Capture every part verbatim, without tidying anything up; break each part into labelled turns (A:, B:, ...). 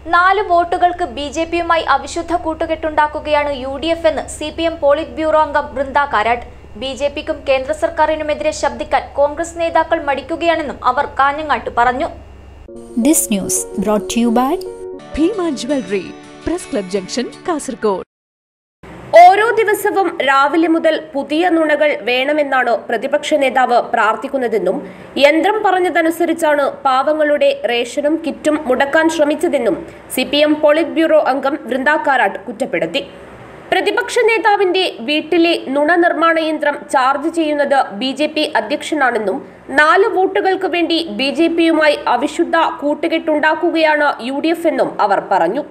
A: നാല് വോട്ടുകൾക്ക് B J പിയുമായി അവിശുദ്ധ കൂട്ടുകെട്ടുണ്ടാക്കുകയാണ് യു ഡി എഫ് എന്ന് C P M politburo അംഗം ബൃന്ദ കാരാട്ട്. ബി ജെ പിക്കും കേന്ദ്ര സർക്കാരിനുമെതിരെ ശബ്ദിക്കാൻ കോൺഗ്രസ് നേതാക്കൾ മടിക്കുകയാണെന്നും അവർ കാഞ്ഞങ്ങാട്ട് പറഞ്ഞു.
B: This news brought to you by
C: Bhima Jewelry, Press Club Junction, Kasaragod.
D: ഓരോ ദിവസവും രാവിലെ മുതൽ പുതിയ നുണകൾ വേണമെന്നാണ് പ്രതിപക്ഷ നേതാവ് പ്രാർത്ഥിക്കുന്നതെന്നും യന്ത്രം പറഞ്ഞതനുസരിച്ചാണ് പാവങ്ങളുടെ റേഷനും കിറ്റും മുടക്കാൻ ശ്രമിച്ചതെന്നും C P M politburo അംഗം ബൃന്ദ കാരാട്ട് കുറ്റപ്പെടുത്തി. പ്രതിപക്ഷ നേതാവിന്റെ വീട്ടിലെ നുണ നിർമ്മാണ യന്ത്രം ചാർജ് ചെയ്യുന്നത് ബി ജെ പി അധ്യക്ഷനാണെന്നും നാല് വോട്ടുകൾക്ക് വേണ്ടി ബി ജെ പിയുമായി അവിശുദ്ധ കൂട്ടുകെട്ടുണ്ടാക്കുകയാണ് യു ഡി എഫ് എന്നും അവർ പറഞ്ഞു.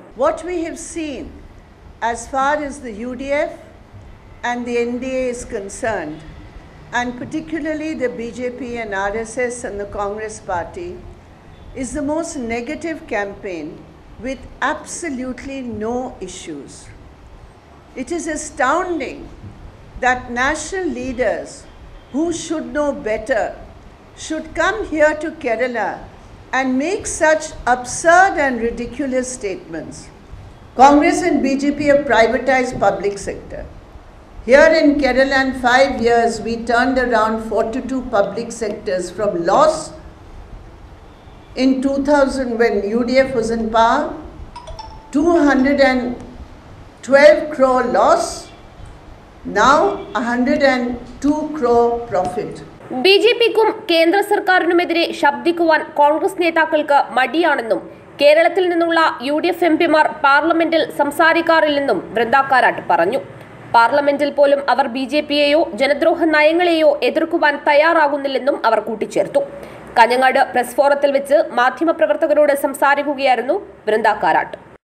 E: As far as the U D F and the N D A is concerned, and particularly the B J P and R S S and the Congress Party, is the most negative campaign with absolutely no issues. It is astounding that national leaders who should know better should come here to Kerala and make such absurd and ridiculous statements. Congress and B J P have privatized public sector. Here in Kerala in five years, we turned around forty-two public sectors from loss in two thousand when U D F was in power, two hundred twelve crore loss, now one hundred two crore profit.
D: B J പിക്കും കേന്ദ്ര സർക്കാരിനുമെതിരെ ശബ്ദിക്കുവാൻ കോൺഗ്രസ് നേതാക്കൾക്ക് മടിയാണെന്നും കേരളത്തിൽ നിന്നുള്ള U D F M പിമാർ പാർലമെന്റിൽ സംസാരിക്കാറില്ലെന്നും ബൃന്ദ കാരാട്ട് പറഞ്ഞു. പാർലമെന്റിൽ പോലും അവർ ബി ജെ പിയെയോ ജനദ്രോഹ നയങ്ങളെയോ എതിർക്കുവാൻ തയ്യാറാകുന്നില്ലെന്നും അവർ കൂട്ടിച്ചേർത്തു. കാഞ്ഞങ്ങാട് പ്രസ് ഫോറത്തിൽ വെച്ച് മാധ്യമപ്രവർത്തകരോട് സംസാരിക്കുകയായിരുന്നു ബൃന്ദ കാരാട്ട്.